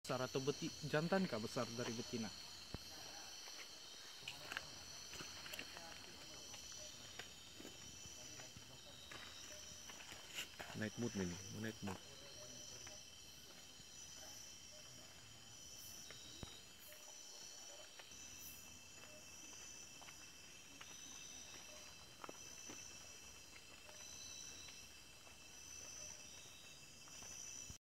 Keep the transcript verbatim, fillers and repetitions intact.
Besar atau beti jantan kah besar dari betina? Naik mood nih, mau naik mood.